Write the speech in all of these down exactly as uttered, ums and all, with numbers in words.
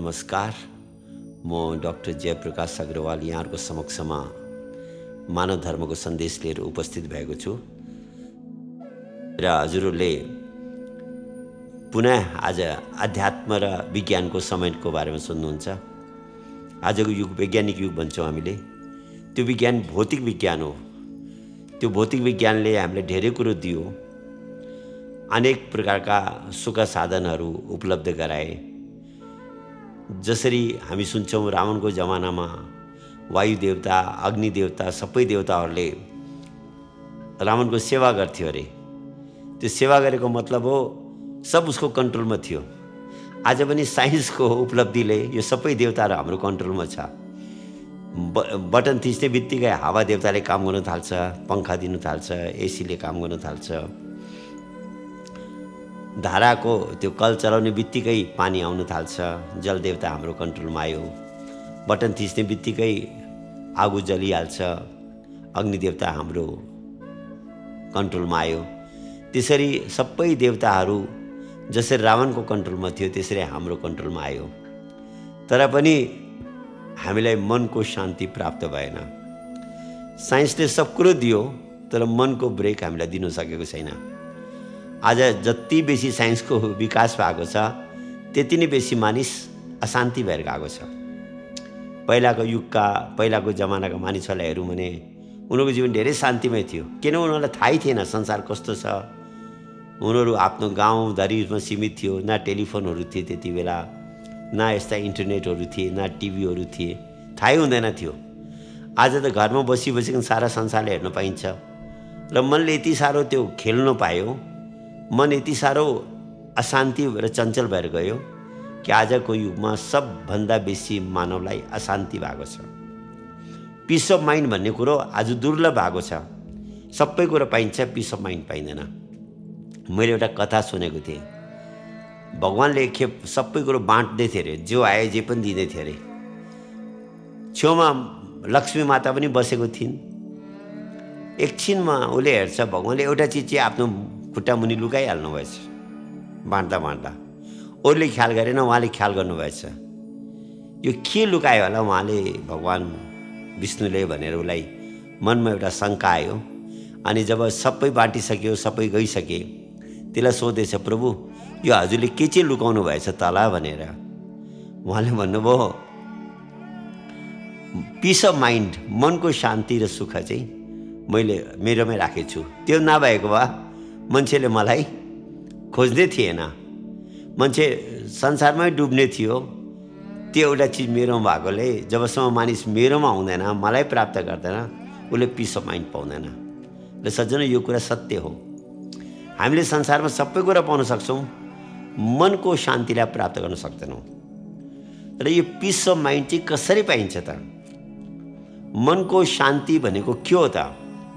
नमस्कार। म डाक्टर जयप्रकाश अग्रवाल यहाँहरूको समक्षमा मानव धर्मको सन्देश लिएर उपस्थित भएको छु र हजुरहरूले पुनः आज अध्यात्म र विज्ञानको समयको बारेमा सुन्नुहुन्छ। आजको युग वैज्ञानिक युग भन्छौँ हामीले। त्यो विज्ञान भौतिक विज्ञान हो। त्यो भौतिक विज्ञानले हामीलाई धेरै कुरो दियो, अनेक प्रकारका सुख साधनहरू उपलब्ध गराए। जसरी हामी सुन्छौँ रावणको जमानामा वायु देवता, अग्नि देवता, सबै देवताहरूले रावणको सेवा गर्थ्यो अरे। त्यो सेवा गरेको मतलब हो सब उसको कन्ट्रोलमा थियो। आज पनि साइन्सको उपलब्धिले यो सबै देवताहरू हाम्रो कन्ट्रोलमा छ। ब बटन थिच्ने बित्तिकै हावा देवताले काम गर्न थाल्छ, पङ्खा दिनु थाल्छ, एसीले काम गर्न थाल्छ। धाराको त्यो कल चलाउने बित्तिकै पानी आउन थाल्छ, जल देवता हाम्रो कन्ट्रोलमा आयो। बटन थिच्ने बित्तिकै आगो जलिहाल्छ, अग्नि देवता हाम्रो कन्ट्रोलमा आयो। त्यसरी सबै देवताहरू जसरी रावणको कन्ट्रोलमा थियो त्यसरी हाम्रो कन्ट्रोलमा आयो। तर पनि हामीलाई मनको शान्ति प्राप्त भएन। साइन्सले सब कुरो दियो तर मनको ब्रेक हामीलाई दिन सकेको छैन। आज जति बेसी साइन्सको विकास भएको छ त्यति नै बेसी मानिस अशान्ति भएर गएको छ। पहिलाको युगका पहिलाको जमानाका मानिसहरूलाई हेरौँ भने उनीहरूको जीवन धेरै शान्तिमय थियो। किन उनीहरूलाई थाहै थिएन संसार कस्तो छ। उनीहरू आफ्नो गाउँधरीमा सीमित थियो। न टेलिफोनहरू थिए त्यति बेला, न यस्ता इन्टरनेटहरू थिए, न टिभीहरू थिए, थाहै हुँदैन थियो। आज त घरमा बसी बसी सारा संसारले हेर्न पाइन्छ र मनले यति साह्रो त्यो खेल्न पायो, मन यति साह्रो अशान्ति र चञ्चल भएर गयो कि आजको युगमा सबभन्दा बेसी मानवलाई अशान्ति भएको छ। पिस अफ माइन्ड भन्ने कुरो आज दुर्लभ भएको छ। सबै कुरो पाइन्छ, पिस अफ माइन्ड पाइँदैन। मैले एउटा कथा सुनेको थिएँ। भगवान्ले एक खेप सबै कुरो बाँड्दै थिए अरे, जो आए जे पनि दिँदै थिए अरे। छेउमा लक्ष्मी माता पनि बसेको थिइन्। एकछिनमा उसले हेर्छ भगवान्ले एउटा चिज चाहिँ आफ्नो खुट्टा मुनि लुकाइहाल्नु भएछ बाँड्दा बाँड्दा। अरूले ख्याल गरेन, उहाँले ख्याल गर्नुभएछ। यो के लुकायो होला उहाँले, भगवान् विष्णुले भनेर उसलाई मनमा एउटा शङ्का आयो। अनि जब सबै बाँटिसक्यो, सबै गइसके, त्यसलाई सोधेछ, प्रभु यो हजुरले के चाहिँ लुकाउनु भएछ तला भनेर। उहाँले भन्नुभयो पिस अफ माइन्ड, मनको शान्ति र सुख चाहिँ मैले मेरोमै राखेको छु। त्यो नभएको भए मान्छेले मलाई खोज्दै थिएन, मान्छे संसारमै डुब्ने थियो। त्यो एउटा चिज मेरोमा भएकोले जबसम्म मानिस मेरोमा हुँदैन, मलाई प्राप्त गर्दैन, उसले पिस अफ माइन्ड पाउँदैन। र सज्जन यो कुरा सत्य हो। हामीले संसारमा सबै कुरा पाउन सक्छौँ, मनको शान्तिलाई प्राप्त गर्न सक्दैनौँ। र यो पिस अफ माइन्ड चाहिँ कसरी पाइन्छ त? मनको शान्ति भनेको के हो त?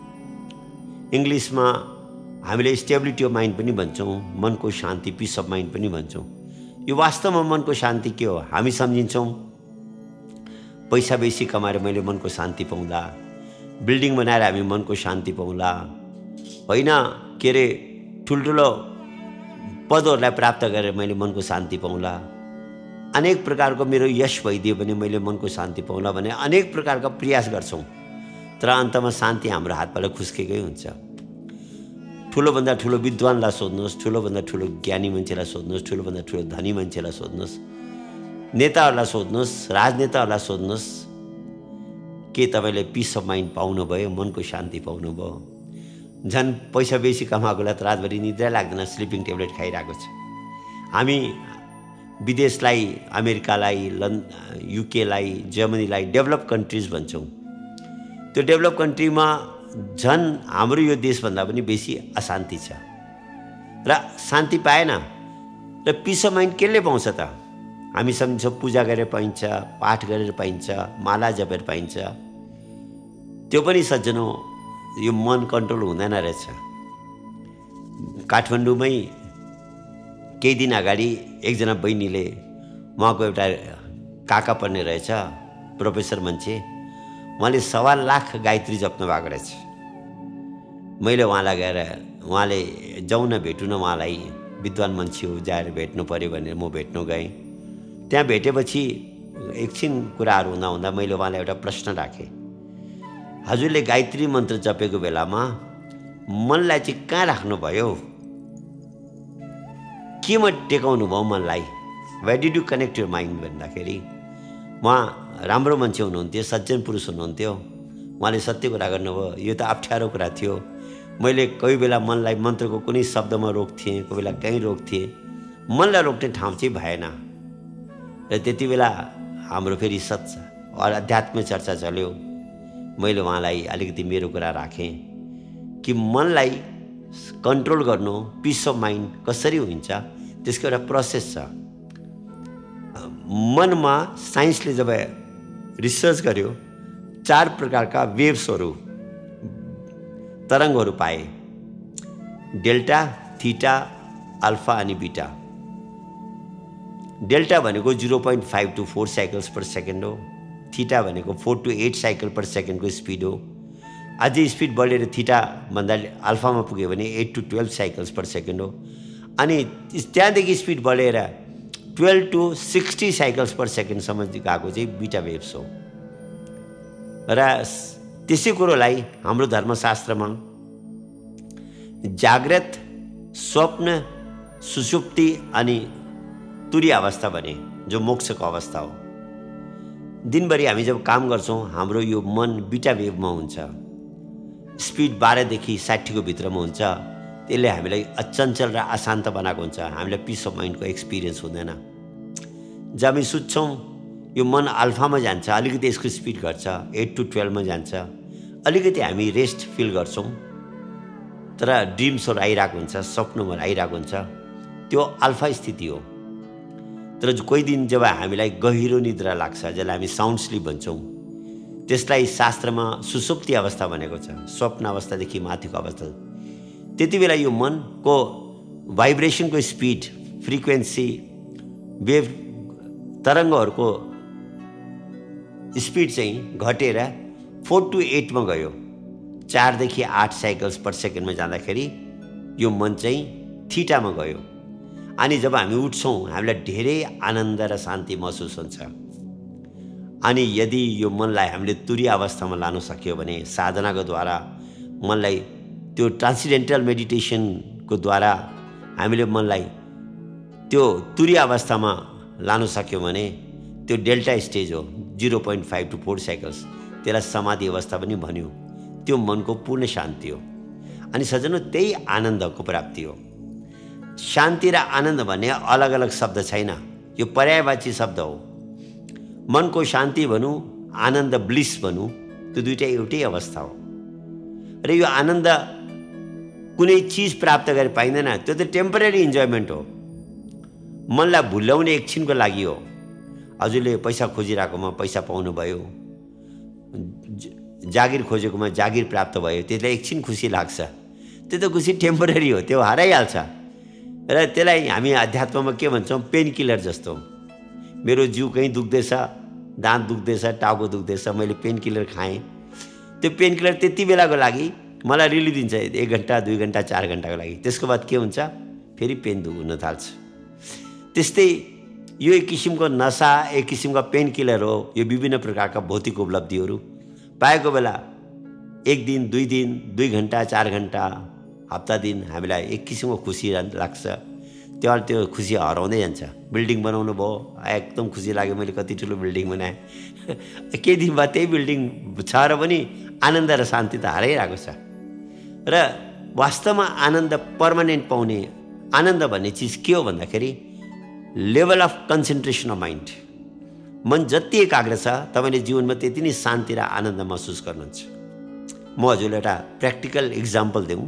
इङ्ग्लिसमा हामीले स्टेबिलिटी अफ माइन्ड पनि भन्छौँ, मनको शान्ति पिस अफ माइन्ड पनि भन्छौँ। यो वास्तवमा मनको शान्ति के हो? हामी सम्झिन्छौँ पैसा बेसी कमाएर मैले मनको शान्ति पाउँला, बिल्डिङ बनाएर हामी मनको शान्ति पाउँला, होइन के अरे ठुल्ठुलो पदहरूलाई प्राप्त गरेर मैले मनको शान्ति पाउँला, अनेक प्रकारको मेरो यश भइदियो भने मैले मनको शान्ति पाउँला भने अनेक प्रकारका प्रयास गर्छौँ। तर अन्तमा शान्ति हाम्रो हातबाट खुस्केकै हुन्छ। ठुलोभन्दा ठुलो विद्वानलाई सोध्नुहोस्, ठुलोभन्दा ठुलो ज्ञानी मान्छेलाई सोध्नुहोस्, ठुलोभन्दा ठुलो धनी मान्छेलाई सोध्नुहोस्, नेताहरूलाई सोध्नुहोस्, राजनेताहरूलाई सोध्नुहोस्, के तपाईँले पिस अफ माइन्ड पाउनुभयो, मनको शान्ति पाउनुभयो? झन् पैसा बेसी कमाएकोलाई त रातभरि निद्रा लाग्दैन, स्लिपिङ ट्याब्लेट खाइरहेको छ। हामी विदेशलाई, अमेरिकालाई, लन युकेलाई, जर्मनीलाई डेभलप कन्ट्रिज भन्छौँ। त्यो डेभलप कन्ट्रीमा झन् हाम्रो यो देशभन्दा पनि बेसी अशान्ति छ र शान्ति पाएन। र पिस अफ माइन्ड केले पाउँछ त? हामी सम्झन्छौँ पूजा गरेर पाइन्छ, पाठ गरेर पाइन्छ, माला जपेर पाइन्छ। त्यो पनि सज्जनो यो मन कन्ट्रोल हुँदैन रहेछ। काठमाडौँमै केही दिन अगाडि एकजना बहिनीले, उहाँको एउटा काका पर्ने रहेछ, प्रोफेसर मान्छे, उहाँले सवा लाख गायत्री जप्नु भएको रहेछ। मैले उहाँलाई गएर, उहाँले जाउँ न भेटौँ न उहाँलाई, विद्वान मान्छे हो, जाएर भेट्नु पऱ्यो भनेर म भेट्नु गएँ। त्यहाँ भेटेपछि एकछिन कुराहरू हुँदा हुँदा मैले उहाँलाई एउटा प्रश्न राखेँ, हजुरले गायत्री मन्त्र जपेको बेलामा मनलाई चाहिँ कहाँ राख्नुभयो, केमा टेकाउनु भयो मनलाई, why did you connect your mind भन्दाखेरि उहाँ राम्रो मान्छे हुनुहुन्थ्यो, सज्जन पुरुष हुनुहुन्थ्यो। उहाँले सत्य कुरा गर्नुभयो। यो त अप्ठ्यारो कुरा थियो। मैले कोही बेला मनलाई मन्त्रको कुनै शब्दमा रोक्थेँ, कोही बेला कहीँ रोक्थेँ, मनलाई रोक्ने ठाउँ चाहिँ भएन। र त्यति बेला हाम्रो फेरि सत्य अध्यात्म चर्चा चल्यो। मैले उहाँलाई अलिकति मेरो कुरा राखेँ कि मनलाई कन्ट्रोल गर्नु, पिस अफ माइन्ड कसरी हुन्छ त्यसको एउटा प्रोसेस छ। मनमा साइन्सले जब रिसर्च गर्यो चार प्रकारका वेव्सहरू, तरङ्गहरू पाए, डेल्टा, थीटा, अल्फा अनि बीटा। डेल्टा भनेको zero point five to four cycles per second हो। थीटा भनेको four to eight cycle per सेकेन्डको स्पिड हो। अझै स्पिड बढेर थीटा भन्दा अल्फामा पुग्यो भने eight to twelve cycles per second हो। अनि त्यहाँदेखि स्पिड बढेर twelve to sixty cycles per सेकेन्डसम्म गएको चाहिँ बीटा वेव्स हो। र त्यसै कुरोलाई हाम्रो धर्मशास्त्रमा जाग्रत, स्वप्न, सुषुप्ति अनि तुरी अवस्था भने जो मोक्षको अवस्था हो। दिनभरि हामी जब काम गर्छौँ हाम्रो यो मन बीटा वेभमा हुन्छ। स्पिड बाह्रदेखि साठीको भित्रमा हुन्छ। त्यसले हामीलाई अचञ्चल र अशान्त बनाएको हुन्छ। हामीलाई पिस अफ माइन्डको एक्सपिरियन्स हुँदैन। जब हामी सुत्छौँ यो मन अल्फामा जान्छ, अलिकति यसको स्पिड घट्छ, एट टू ट्वेल्भमा जान्छ, अलिकति हामी रेस्ट फिल गर्छौँ। तर ड्रिम्सहरू आइरहेको हुन्छ, स्वप्नहरू आइरहेको हुन्छ, त्यो अल्फा स्थिति हो। तर कोही दिन जब हामीलाई गहिरो निद्रा लाग्छ, जसलाई हामी साउन्ड स्लिप भन्छौँ, त्यसलाई शास्त्रमा सुसुप्ति अवस्था भनेको छ, स्वप्न अवस्थादेखि माथिको अवस्था। त्यति बेला यो मनको भाइब्रेसनको स्पिड, फ्रिक्वेन्सी, वेभ तरङ्गहरूको स्पिड चाहिँ घटेर फोर टू एटमा गयो। चारदेखि आठ साइकल्स पर सेकेन्डमा जाँदाखेरि यो मन चाहिँ थीटामा गयो। अनि जब हामी उठ्छौँ हामीलाई धेरै आनन्द र शान्ति महसुस हुन्छ। अनि यदि यो मनलाई हामीले तुरी अवस्थामा लानु सक्यो भने साधनाको द्वारा मनलाई त्यो ट्रान्सेन्डेन्टल मेडिटेसनको द्वारा हामीले मनलाई त्यो तुरी अवस्थामा लानु सक्यो भने त्यो डेल्टा स्टेज हो, zero point five to four cycles. त्यसलाई समाधि अवस्था पनि भन्यो। त्यो मनको पूर्ण शान्ति हो। अनि सजनो त्यही आनन्दको प्राप्ति हो। शान्ति र आनन्द भन्ने अलग अलग शब्द छैन, यो पर्यायवाची शब्द हो। मनको शान्ति भनौँ, आनन्द ब्लिस भनौँ, त्यो दुईटा एउटै अवस्था हो। र यो आनन्द कुनै चिज प्राप्त गरेर पाइँदैन, त्यो त टेम्पररी इन्जोयमेन्ट हो। मनलाई भुल्याउने एकछिनको लागि हो। हजुरले पैसा खोजिरहेकोमा पैसा पाउनुभयो, जागिर खोजेकोमा जागिर प्राप्त भयो, त्यसलाई एकछिन खुसी लाग्छ। त्यो त खुसी टेम्पररी हो, त्यो हराइहाल्छ। र त्यसलाई हामी अध्यात्ममा के भन्छौँ, पेन किलर जस्तो। मेरो जिउ कहीँ दुख्दैछ, दाँत दुख्दैछ, टाउको दुख्दैछ, मैले पेन किलर खाएँ। त्यो पेन किलर त्यति बेलाको लागि मलाई रिलिफ दिन्छ, एक घन्टा दुई घन्टा चार घन्टाको लागि। त्यसको बाद के हुन्छ, फेरि पेन दुख्न थाल्छ। त्यस्तै यो एक किसिमको नसा, एक किसिमको पेन किलर हो। यो विभिन्न प्रकारका भौतिक उपलब्धिहरू पाएको बेला एक दिन दुई दिन दुई घन्टा चार घन्टा हप्ता दिन हामीलाई एक किसिमको खुसी लाग्छ। त्यो त्यो खुसी हराउँदै जान्छ। बिल्डिङ बनाउनु भयो, एकदम खुसी लाग्यो, मैले कति ठुलो बिल्डिङ बनाएँ। केही दिन बाद त्यही बिल्डिङ छ र पनि आनन्द र शान्ति त हराइरहेको छ। र वास्तवमा आनन्द पर्मानेन्ट पाउने आनन्द भन्ने चिज के हो भन्दाखेरि level of concentration of mind. मन जति एकाग्र छ तपाईँले जीवनमा त्यति नै शान्ति र आनन्द महसुस गर्नुहुन्छ। म हजुरलाई एउटा प्र्याक्टिकल इक्जाम्पल दिउँ।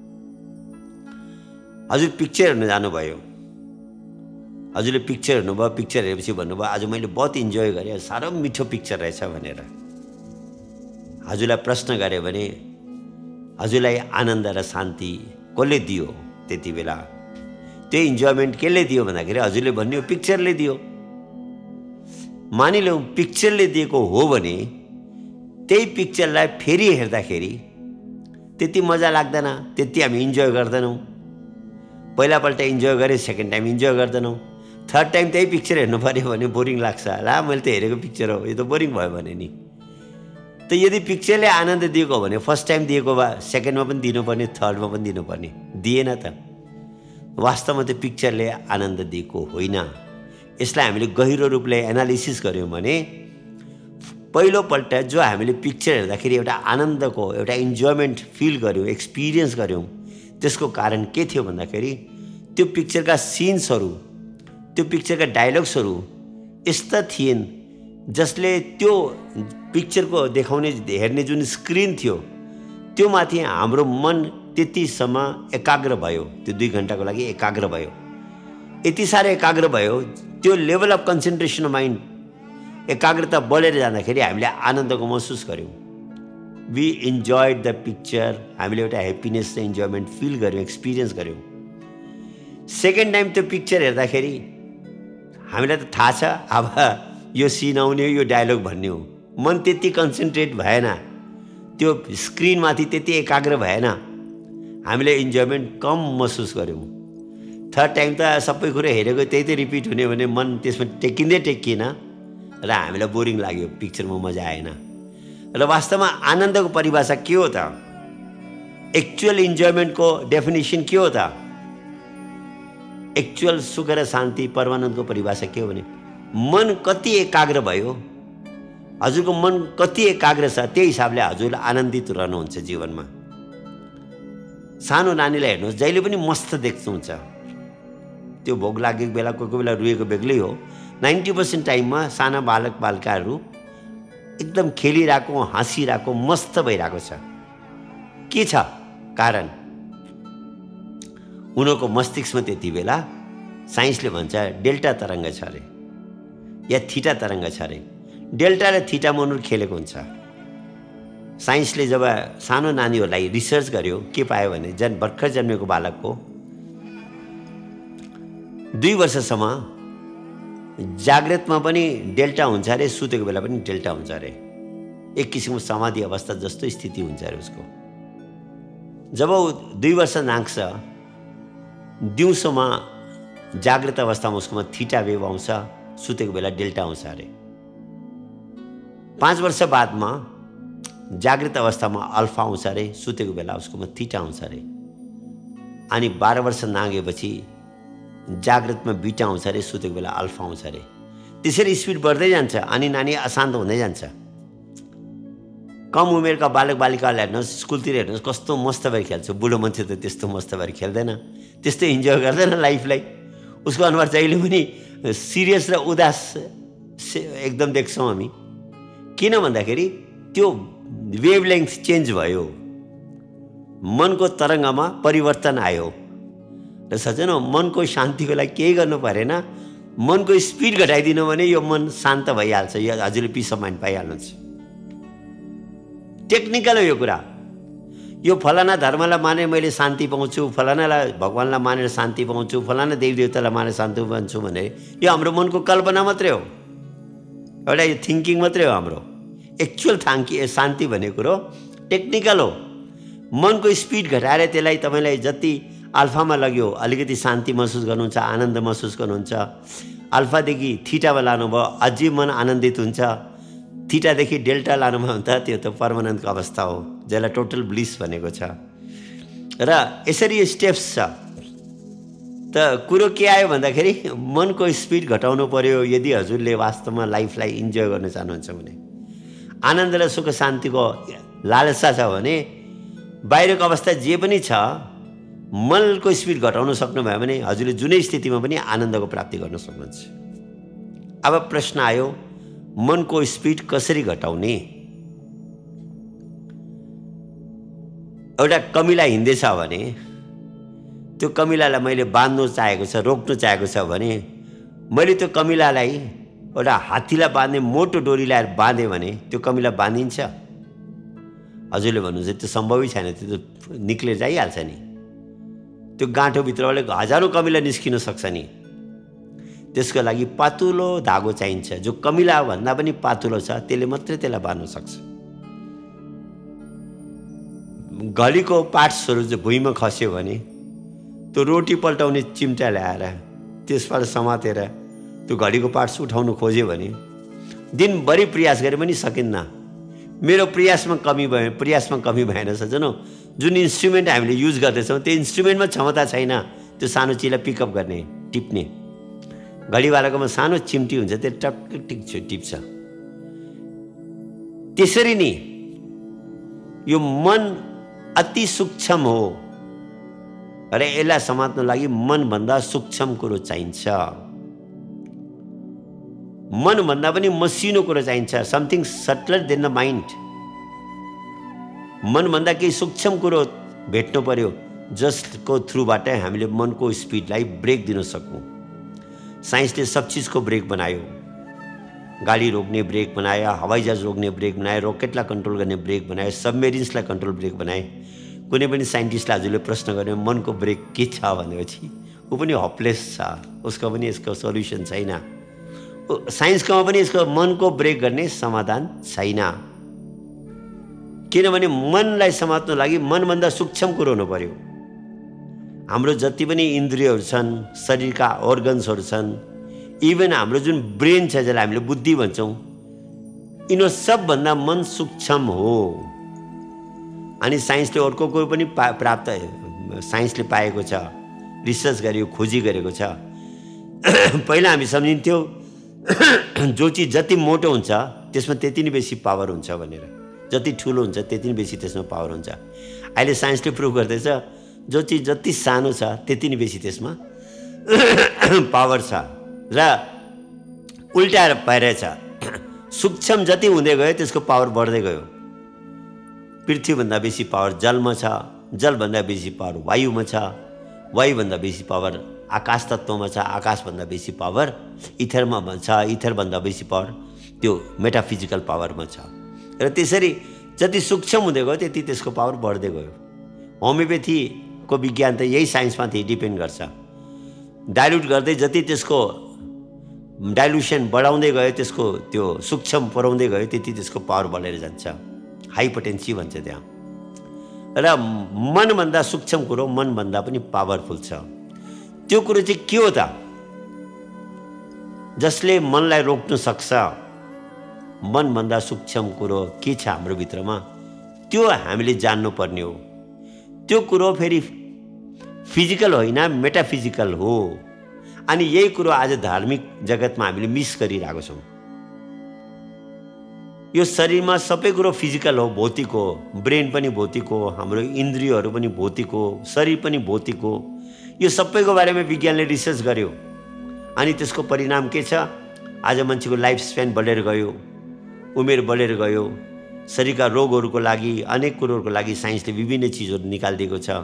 हजुर पिक्चर हेर्न जानुभयो, हजुरले पिक्चर हेर्नुभयो, पिक्चर हेरेपछि भन्नुभयो आज मैले बहुत इन्जोय गरेँ, साह्रो मिठो पिक्चर रहेछ भनेर। हजुरलाई प्रश्न गऱ्यो भने हजुरलाई आनन्द र शान्ति कसले दियो त्यति बेला, त्यो इन्जोयमेन्ट कसले दियो भन्दाखेरि हजुरले भन्ने हो पिक्चरले दियो। मानिलौँ पिक्चरले दिएको हो भने त्यही पिक्चरलाई फेरि हेर्दाखेरि त्यति मजा लाग्दैन, त्यति हामी इन्जोय गर्दैनौँ। पहिलापल्ट इन्जोय गरे, सेकेन्ड टाइम इन्जोय गर्दैनौँ। थर्ड टाइम त्यही पिक्चर हेर्नु पऱ्यो भने बोरिङ लाग्छ ला मैले त हेरेको पिक्चर हो यो त बोरिङ भयो भने नि। त यदि पिक्चरले आनन्द दिएको हो भने फर्स्ट टाइम दिएको भए सेकेन्डमा पनि दिनुपर्ने थर्डमा पनि दिनुपर्ने, दिएन त। वास्तवमा त्यो पिक्चरले आनन्द दिएको होइन। यसलाई हामीले गहिरो रूपले एनालिसिस गऱ्यौँ भने पहिलोपल्ट जो हामीले पिक्चर हेर्दाखेरि एउटा आनन्दको एउटा इन्जोयमेन्ट फिल गऱ्यौँ, एक्सपिरियन्स गऱ्यौँ, त्यसको कारण के थियो भन्दाखेरि त्यो पिक्चरका सिन्सहरू, त्यो पिक्चरका डायलग्सहरू यस्ता थिएन जसले त्यो पिक्चरको देखाउने हेर्ने जुन स्क्रिन थियो त्यो माथि हाम्रो मन त्यतिसम्म एकाग्र भयो, त्यो दुई घन्टाको लागि एकाग्र भयो। यति साह्रो एकाग्र भयो, त्यो level of concentration of mind एकाग्रता बढेर जाँदाखेरि हामीले आनन्दको महसुस गऱ्यौँ। वी इन्जोयड द पिक्चर, हामीले एउटा ह्याप्पिनेस र इन्जोयमेन्ट फिल गऱ्यौँ, एक्सपिरियन्स गऱ्यौँ। सेकेन्ड टाइम त्यो पिक्चर हेर्दाखेरि हामीलाई त थाहा छ अब यो सिन आउने यो डायलग भन्ने हो, मन त्यति कन्सन्ट्रेट भएन, त्यो स्क्रिनमाथि त्यति एकाग्र भएन, हामीले इन्जोयमेन्ट कम महसुस गऱ्यौँ। थर्ड टाइम त सबै कुरो हेरेको त्यही त रिपिट हुने भने मन त्यसमा टेकिँदै टेकिएन र हामीलाई बोरिङ लाग्यो, पिक्चरमा मजा आएन। र वास्तवमा आनन्दको परिभाषा के हो त? एक्चुअल इन्जोयमेन्टको डेफिनेसन के हो त? एक्चुअल सुख र शान्ति परमानन्दको परिभाषा के हो भने मन कति एकाग्र भयो, हजुरको मन कति एकाग्र छ त्यही हिसाबले हजुर आनन्दित रहनुहुन्छ जीवनमा। सानो नानीलाई हेर्नुहोस्, जहिले पनि मस्त देख्नुहुन्छ, त्यो भोग लागेको बेला कोही कोही बेला रुएको बेग्लै हो, नाइन्टी पर्सेन्ट टाइममा साना बालक बालिकाहरू एकदम खेलिरहेको, हाँसिरहेको, मस्त भइरहेको छ। के छ कारण? उनीहरूको मस्तिष्कमा त्यति बेला साइन्सले भन्छ डेल्टा तरङ्ग छ अरे या थीटा तरङ्ग छ अरे। डेल्टा र थीटामा उनीहरू खेलेको हुन्छ। साइन्सले जब सानो नानीहरूलाई रिसर्च गर्यो के पायो भने जन भर्खर जन्मेको बालकको दुई वर्षसम्म जाग्रतमा पनि डेल्टा हुन्छ अरे, सुतेको बेला पनि डेल्टा हुन्छ अरे। एक किसिमको समाधि अवस्था जस्तो स्थिति हुन्छ अरे उसको। जब ऊ दुई वर्ष नाग्छ, दिउँसोमा जाग्रत अवस्थामा उसकोमा थीटा वेभ आउँछ, सुतेको बेला डेल्टा आउँछ अरे। पाँच वर्ष बादमा जागृत अवस्थामा अल्फा आउँछ अरे, सुतेको बेला उसकोमा थीटा आउँछ अरे। अनि बाह्र वर्ष नागेपछि जागृतमा बीटा आउँछ अरे, सुतेको बेला अल्फा आउँछ अरे। त्यसरी स्पिड बढ्दै जान्छ अनि नानी अशान्त हुँदै जान्छ। कम उमेरका बालक बालिकालाई हेर्नुहोस्, स्कुलतिर हेर्नुहोस् कस्तो मस्त भएर खेल्छ। बुढो मान्छे त त्यस्तो मस्त भएर खेल्दैन, त्यस्तो इन्जोय गर्दैन लाइफलाई। उसको अनुहार जहिले पनि सिरियस र उदास एकदम देख्छौँ हामी। किन भन्दाखेरि त्यो वेभलेन्थ चेन्ज भयो, मनको तरङ्गमा परिवर्तन आयो। र सजन मनको शान्तिको लागि केही गर्नु परेन, मनको स्पिड घटाइदिनु भने यो मन शान्त भइहाल्छ। यो हजुरले पिस अफ माइन्ड पाइहाल्नुहुन्छ। टेक्निकल हो यो कुरा। यो फलाना धर्मलाई मानेर मैले शान्ति पाउँछु, फलानालाई भगवान्लाई मानेर शान्ति पाउँछु, फलाना देवी देवतालाई मानेर शान्ति पाउँछु भने यो हाम्रो मनको कल्पना मात्रै हो, एउटा यो थिङ्किङ मात्रै हो हाम्रो। एक्चुअल थाङ्की शान्ति भन्ने कुरो टेक्निकल हो। मनको स्पिड घटाएर त्यसलाई तपाईँलाई जति अल्फामा लग्यो अलिकति शान्ति महसुस गर्नुहुन्छ, आनन्द महसुस गर्नुहुन्छ। अल्फादेखि थीटामा लानुभयो अझै मन आनन्दित हुन्छ। थीटादेखि डेल्टा लानुभयो भने त त्यो त पर्मानेन्टको अवस्था हो, जसलाई टोटल ब्लिस भनेको छ। र यसरी यो स्टेप्स छ। त कुरो के आयो भन्दाखेरि मनको स्पिड घटाउनु पर्यो यदि हजुरले वास्तवमा लाइफलाई इन्जोय गर्न चाहनुहुन्छ भने। आनन्द र सुख शान्तिको लालसा छ भने बाहिरको अवस्था जे पनि छ, मनको स्पिड घटाउन सक्नुभयो भने हजुरले जुनै स्थितिमा पनि आनन्दको प्राप्ति गर्न सक्नुहुन्छ। अब प्रश्न आयो, मनको स्पिड कसरी घटाउने? एउटा कमिला हिँड्दैछ भने त्यो कमिलालाई मैले बाँध्नु चाहेको छ, रोक्नु चाहेको छ भने मैले त्यो कमिलालाई एउटा हात्तीलाई बाँध्ने मोटो डोरी ल्याएर बाँधेँ भने त्यो कमिला बाँधिन्छ? हजुरले भन्नुहुन्छ त्यो सम्भवै छैन, त्यो त निक्लेर जाइहाल्छ नि। त्यो गाँठोभित्रबाट हजारौँ कमिला निस्किन सक्छ नि। त्यसको लागि पातुलो धागो चाहिन्छ, जो कमिला भन्दा पनि पातुलो छ, त्यसले मात्रै त्यसलाई बाँध्न सक्छ। घडीको पार्ट्सहरू जो भुइँमा खस्यो भने त्यो रोटी पल्टाउने चिम्टा ल्याएर त्यसबाट समातेर त्यो घडीको पार्ट्स उठाउनु खोज्यो भने दिनभरि प्रयास गरे पनि सकिन्न। मेरो प्रयासमा कमी भयो प्रयासमा कमी भएन सजनो। जुन इन्स्ट्रुमेन्ट हामीले युज गर्दैछौँ त्यो इन्स्ट्रुमेन्टमा क्षमता छैन त्यो सानो चिजलाई पिकअप गर्ने टिप्ने। घडीवालाकोमा सानो चिम्टी हुन्छ त्यो टक्क टिप्छ टिप्छ। त्यसरी नै यो मन अति सूक्ष्म हो र यसलाई समात्न लागि मनभन्दा सूक्ष्म कुरो चाहिन्छ। मनभन्दा पनि मसिनो कुरो चाहिन्छ, something subtler than the mind. मनभन्दा केही सूक्ष्म कुरो भेट्नु पर्यो जसको थ्रुबाट हामीले मनको स्पिडलाई ब्रेक दिन सकौँ। साइन्सले सब चिजको ब्रेक बनायो। गाडी रोक्ने ब्रेक बनायो, हवाईजहाज रोक्ने ब्रेक बनायो, रकेटलाई कन्ट्रोल गर्ने ब्रेक बनायो, सबमेरिन्सलाई कन्ट्रोल ब्रेक बनाए। कुनै पनि साइन्टिस्टलाई हजुरले प्रश्न गर्यो मनको ब्रेक के छ भनेपछि ऊ पनि हपलेस छ, उसको पनि यसको सल्युसन छैन। साइन्सकोमा पनि यसको मनको ब्रेक गर्ने समाधान छैन। किनभने मनलाई समात्न लागि मनभन्दा सूक्ष्म कुरो हुनु पर्यो। हाम्रो जति पनि इन्द्रियहरू छन्, शरीरका अर्गन्सहरू छन्, इभन हाम्रो जुन ब्रेन छ जसलाई हामीले बुद्धि भन्छौँ, यिनीहरू सबभन्दा मन सूक्ष्म हो। अनि साइन्सले अर्को कुरो पनि पा प्राप्त साइन्सले पाएको छ, रिसर्च गर्यो, खोजी गरेको छ। पहिला हामी सम्झिन्थ्यौँ जो चिज जति मोटो हुन्छ त्यसमा त्यति नै बेसी पावर हुन्छ भनेर, जति ठुलो हुन्छ त्यति नै बेसी त्यसमा पावर हुन्छ। अहिले साइन्सले प्रुभ गर्दैछ जो चिज जति सानो छ त्यति नै बेसी त्यसमा पावर छ र उल्टाएर भइरहेछ। सूक्ष्म जति हुँदै गयो त्यसको पावर बढ्दै गयो। पृथ्वीभन्दा बेसी पावर जलमा छ, जलभन्दा बेसी पावर वायुमा छ, वायुभन्दा बेसी पावर आकाश तत्त्वमा छ, आकाशभन्दा बेसी पावर इथरमा छ, इथरभन्दा बेसी पावर त्यो मेटाफिजिकल पावरमा छ। र त्यसरी जति सूक्ष्म हुँदै गयो त्यति त्यसको पावर बढ्दै गयो। होमियोपेथीको विज्ञान त यही साइन्समाथि डिपेन्ड गर्छ। डाइल्युट गर्दै जति त्यसको डाइल्युसन बढाउँदै गयो, त्यसको त्यो सूक्ष्म पुर्याउँदै गयो, त्यति त्यसको पावर बढेर जान्छ। हाई पोटेन्सी भन्छ त्यहाँ। र मनभन्दा सूक्ष्म कुरो मनभन्दा पनि पावरफुल छ। त्यो कुरो चाहिँ के हो त जसले मनलाई रोक्न सक्छ? मनभन्दा सूक्ष्म कुरो के छ हाम्रो भित्रमा त्यो हामीले जान्नुपर्ने हो। त्यो कुरो फेरि फिजिकल होइन, मेटाफिजिकल हो। अनि यही कुरो आज धार्मिक जगतमा हामीले मिस गरिरहेको छौँ। यो शरीरमा सबै कुरो फिजिकल हो, भौतिक हो। ब्रेन पनि भौतिक हो, हाम्रो इन्द्रियहरू पनि भौतिक हो, शरीर पनि भौतिक हो। यो सबैको बारेमा विज्ञानले रिसर्च गर्यो अनि त्यसको परिणाम के छ? आज मान्छेको लाइफ स्प्यान बढेर गयो, उमेर बढेर गयो। शरीरका रोगहरूको लागि, अनेक कुरोहरूको लागि साइन्सले विभिन्न चिजहरू निकालिदिएको छ।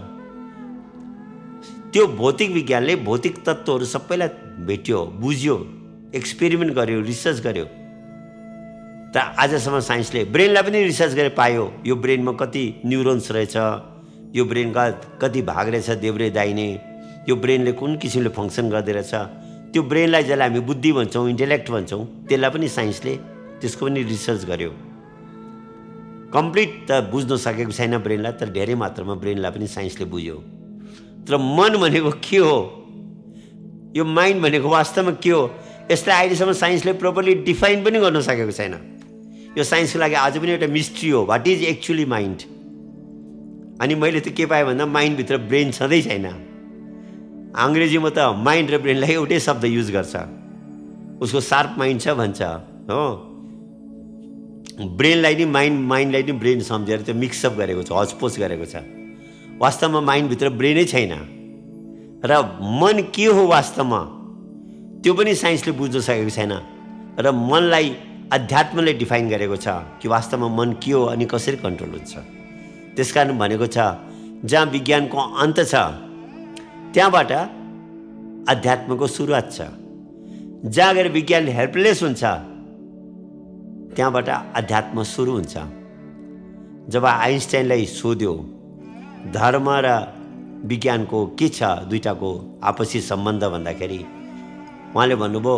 त्यो भौतिक विज्ञानले भौतिक तत्त्वहरू सबैलाई भेट्यो, बुझ्यो, एक्सपेरिमेन्ट गर्यो, रिसर्च गर्यो। त आजसम्म साइन्सले ब्रेनलाई पनि रिसर्च गरेर पायो यो ब्रेनमा कति न्युरोन्स रहेछ, यो ब्रेनका कति भाग रहेछ देब्रे दाहिने, यो ब्रेनले कुन किसिमले फङ्सन गर्दै रहेछ। त्यो ब्रेनलाई जसलाई हामी बुद्धि भन्छौँ, इन्टेलेक्ट भन्छौँ, त्यसलाई पनि साइन्सले त्यसको पनि रिसर्च गर्यो। कम्प्लिट त बुझ्न सकेको छैन ब्रेनलाई, तर धेरै मात्रामा ब्रेनलाई पनि साइन्सले बुझ्यो। तर मन भनेको के हो, यो माइन्ड भनेको वास्तवमा के हो, यसलाई अहिलेसम्म साइन्सले प्रोपरली डिफाइन पनि गर्न सकेको छैन। यो साइन्सको लागि आज पनि एउटा मिस्ट्री हो, वाट इज एक्चुअली माइन्ड। अनि मैले त के पाएँ भन्दा माइन्डभित्र ब्रेन छँदै छैन। अङ्ग्रेजीमा त माइन्ड र ब्रेनलाई एउटै शब्द युज गर्छ, उसको सार्प माइन्ड छ भन्छ हो। ब्रेनलाई नि माइन्ड, माइन्डलाई नि ब्रेन सम्झेर त्यो मिक्सअप गरेको छ, हचपोच गरेको छ। वास्तवमा माइन्डभित्र ब्रेनै छैन। र मन के हो वास्तवमा त्यो पनि साइन्सले बुझ्न सकेको छैन। र मनलाई अध्यात्मले डिफाइन गरेको छ कि वास्तवमा मन के हो अनि कसरी कन्ट्रोल हुन्छ। त्यसकारण भनेको छ जहाँ विज्ञानको अन्त छ त्यहाँबाट अध्यात्मको सुरुवात छ। जहाँ गएर विज्ञान हेल्पलेस हुन्छ त्यहाँबाट अध्यात्म सुरु हुन्छ। जब आइन्स्टाइनलाई सोध्यो धर्म र विज्ञानको के छ दुईटाको आपसी सम्बन्ध भन्दाखेरि उहाँले भन्नुभयो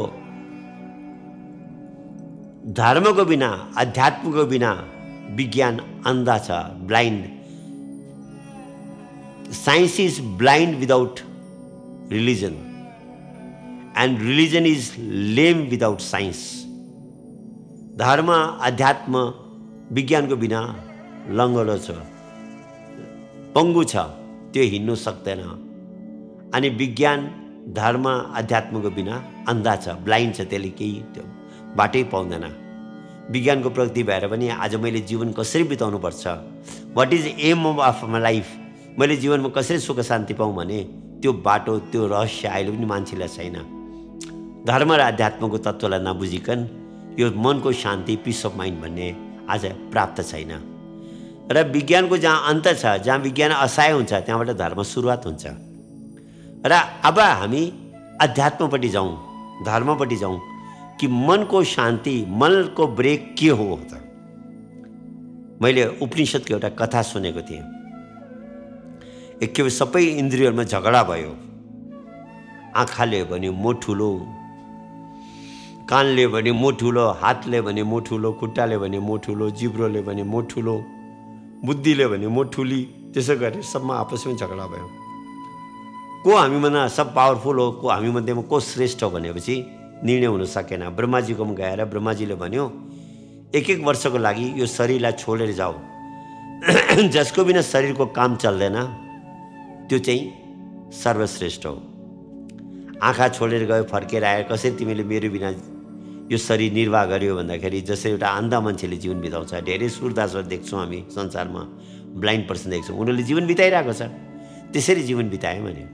धर्मको बिना, अध्यात्मको बिना विज्ञान अन्धा छ, blind. Science is blind without religion. And religion is lame without science. धर्म अध्यात्म विज्ञानको बिना लङ्गडो छ, पङ्गु छ, त्यो हिँड्नु सक्दैन। अनि विज्ञान धर्म अध्यात्मको बिना अन्धा छ, ब्लाइन्ड छ, त्यसले केही त्यो बाटै पाउँदैन। विज्ञानको प्रगति भएर पनि आज मैले जीवन कसरी बिताउनु पर्छ, what is aim of my life, मैले जीवनमा कसरी सुख शान्ति पाऊँ भने त्यो बाटो त्यो रहस्य अहिले पनि मान्छेलाई छैन। धर्म र अध्यात्मको तत्त्वलाई नबुझिकन यो मनको शान्ति, पिस अफ माइन्ड भन्ने आज प्राप्त छैन। र विज्ञानको जहाँ अन्त छ, जहाँ विज्ञान असहाय हुन्छ, त्यहाँबाट धर्म सुरुवात हुन्छ। र अब हामी अध्यात्मपट्टि जाउँ, धर्मपट्टि जाउँ कि मनको शान्ति, मनको ब्रेक के हो त। मैले उपनिषदको एउटा कथा सुनेको थिएँ। एकखेप सबै इन्द्रियहरूमा झगडा भयो। आँखाले भन्यो म ठुलो, कानले भने म ठुलो, हातले भने म ठुलो, खुट्टाले भने म ठुलो, जिब्रोले भने म ठुलो, बुद्धिले भने म ठुली। त्यसो गरेर सबमा आपसमा झगडा भयो। को हामीमा सब पावरफुल हो, को हामीमध्येमा को श्रेष्ठ हो भनेपछि निर्णय हुन सकेन। ब्रह्माजीकोमा गएर ब्रह्माजीले भन्यो एक एक वर्षको लागि यो शरीरलाई छोडेर जाऊ, जसको बिना शरीरको काम चल्दैन त्यो चाहिँ सर्वश्रेष्ठ हो। आँखा छोडेर गयो, फर्केर आयो, कसरी तिमीले मेरो बिना यो शरीर निर्वाह गर्यो भन्दाखेरि जसरी एउटा अन्धा मान्छेले जीवन बिताउँछ। धेरै सुरदासहरू देख्छौँ हामी संसारमा, ब्लाइन्ड पर्सन देख्छौँ, उनीहरूले जीवन बिताइरहेको छ, त्यसरी जीवन बितायो भने।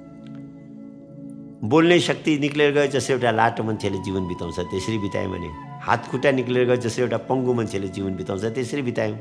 बोल्ने शक्ति निक्लेर गयो, जसरी एउटा लाटो मान्छेले जीवन बिताउँछ, त्यसरी बितायो भने। हात खुट्टा निक्लेर गयो, जसरी एउटा पङ्गु मान्छेले जीवन बिताउँछ, त्यसरी बितायो।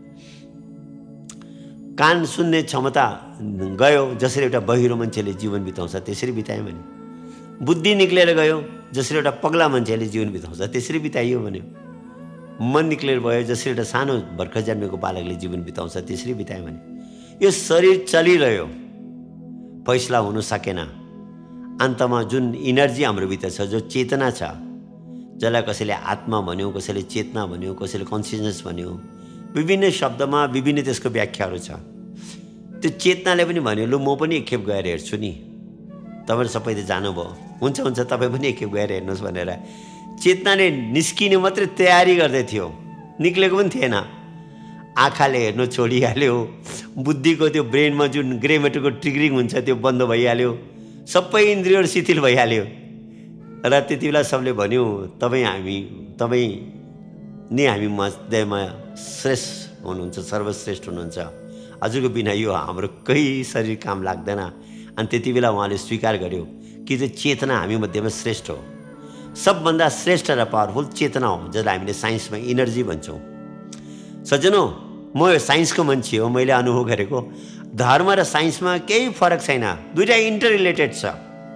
कान सुन्ने क्षमता गयो, जसरी एउटा बहिरो मान्छेले जीवन बिताउँछ, त्यसरी बितायो भने। बुद्धि निक्लेर गयो, जसरी एउटा पगला मान्छेले जीवन बिताउँछ, त्यसरी बिताइयो भने। मन निक्लेर गयो, जसरी एउटा सानो भर्खर जन्मेको बालकले जीवन बिताउँछ, त्यसरी बितायो भने। यो शरीर चलिरह्यो, फैसला हुन सकेन। अन्तमा जुन इनर्जी हाम्रो भित्र छ, जो चेतना छ, जसलाई कसैले आत्मा भन्यो, कसैले चेतना भन्यो, कसैले कन्सियसनेस भन्यो, विभिन्न शब्दमा विभिन्न त्यसको व्याख्याहरू छ। त्यो चेतनाले पनि भन्यो लु म पनि एकखेप गएर हेर्छु नि, तपाईँहरू सबै त जानुभयो, हुन्छ हुन्छ तपाईँ पनि एकखेप गएर हेर्नुहोस् भनेर चेतनाले निस्किने मात्रै तयारी गर्दै थियो, निक्लेको पनि थिएन। आँखाले हेर्नु छोडिहाल्यो, बुद्धिको त्यो ब्रेनमा जुन ग्रे मेटरको ट्रिगरिङ हुन्छ त्यो बन्द भइहाल्यो, सबै इन्द्रियहरू शिथिल भइहाल्यो। र त्यति बेला सबले भन्यो तपाईँ हामी तपाईँ नै हामी मध्येमा श्रेष्ठ हुनुहुन्छ, सर्वश्रेष्ठ हुनुहुन्छ, हजुरको बिना यो हाम्रो केही शरीर काम लाग्दैन। अनि त्यति बेला उहाँले स्वीकार गर्यो कि त्यो चेतना हामी मध्येमा श्रेष्ठ हो, सबभन्दा श्रेष्ठ र पावरफुल चेतना हो, जसलाई हामीले साइन्समा इनर्जी भन्छौँ। सज्जनौ, म यो साइन्सको मान्छे हो, मैले अनुभव गरेको धर्म र साइन्समा केही फरक छैन, दुईटा इन्टर रिलेटेड छ,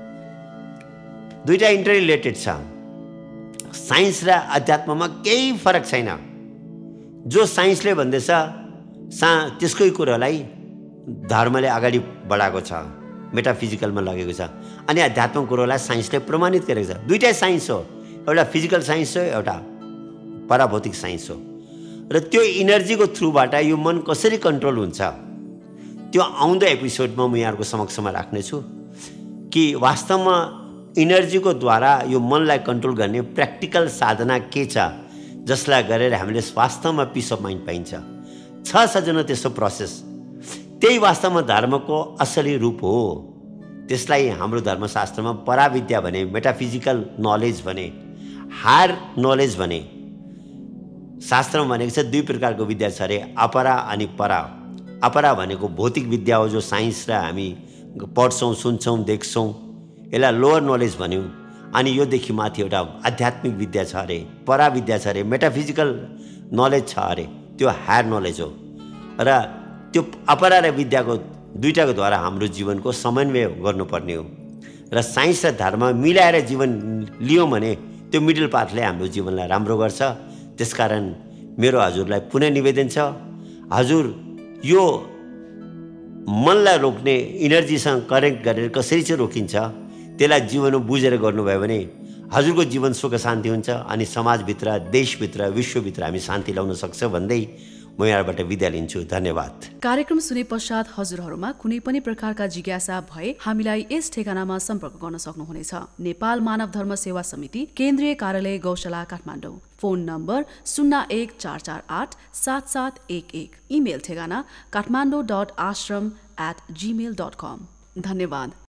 दुईटा इन्टर रिलेटेड छ। साइन्स र अध्यात्ममा केही फरक छैन। जो साइन्सले भन्दैछ सा त्यसकै कुरालाई धर्मले अगाडि बढाएको छ, मेटाफिजिकलमा लगेको छ, अनि अध्यात्मक कुरोलाई साइन्सले प्रमाणित गरेको छ। दुईटै साइन्स हो, एउटा फिजिकल साइन्स हो, एउटा पराभौतिक साइन्स हो। र त्यो इनर्जीको थ्रुबाट यो मन कसरी कन्ट्रोल हुन्छ त्यो आउँदो एपिसोडमा म यहाँहरूको समक्षमा राख्नेछु कि वास्तवमा इनर्जीको द्वारा यो मनलाई कन्ट्रोल गर्ने प्र्याक्टिकल साधना के छ, जसलाई गरेर हामीले वास्तवमा पिस अफ माइन्ड पाइन्छ। छ सजना त्यस्तो प्रोसेस, त्यही वास्तवमा धर्मको असली रूप हो। त्यसलाई हाम्रो धर्मशास्त्रमा पराविद्या भने, मेटाफिजिकल नलेज भने, हायर नलेज भने। शास्त्रमा भनेको छ दुई प्रकारको विद्या छ अरे, अपरा अनि परा। अपरा भनेको भौतिक विद्या हो, जो साइन्स र हामी पढ्छौँ, सुन्छौँ, देख्छौँ, यसलाई लोअर नलेज भन्यौँ। अनि योदेखि माथि एउटा आध्यात्मिक विद्या छ अरे, पराविद्या छ अरे, मेटाफिजिकल नलेज छ अरे, त्यो हायर नलेज हो। र त्यो अपरा र विद्याको दुईटाको द्वारा हाम्रो जीवनको समन्वय गर्नुपर्ने हो। र साइन्स र धर्म मिलाएर जीवन लियौँ भने त्यो मिडल पाथले हाम्रो जीवनलाई राम्रो गर्छ। त्यसकारण मेरो हजुरलाई पुनः निवेदन छ, हजुर यो मनलाई रोक्ने इनर्जीसँग कनेक्ट गरेर कसरी चाहिँ रोकिन्छ त्यसलाई जीवनमा बुझेर गर्नुभयो भने हजुरको जीवन सुख शान्ति हुन्छ, अनि समाजभित्र, देशभित्र, विश्वभित्र हामी शान्ति ल्याउन सक्छ भन्दै म यहाँबाट बिदा लिन्छु। धन्यवाद। कार्यक्रम सुने पश्चात हजुरहरूमा कुनै पनि प्रकारका जिज्ञासा भए हामीलाई यस ठेगानामा सम्पर्क गर्न सक्नुहुनेछ। नेपाल मानव धर्म सेवा समिति, केन्द्रीय कार्यालय गौशाला, काठमाडौँ। फोन नम्बर शून्य एक चार चार आठ सात सात एक एक। इमेल ठेगाना Kathmandu dot ashram at Gmail dot com. धन्यवाद।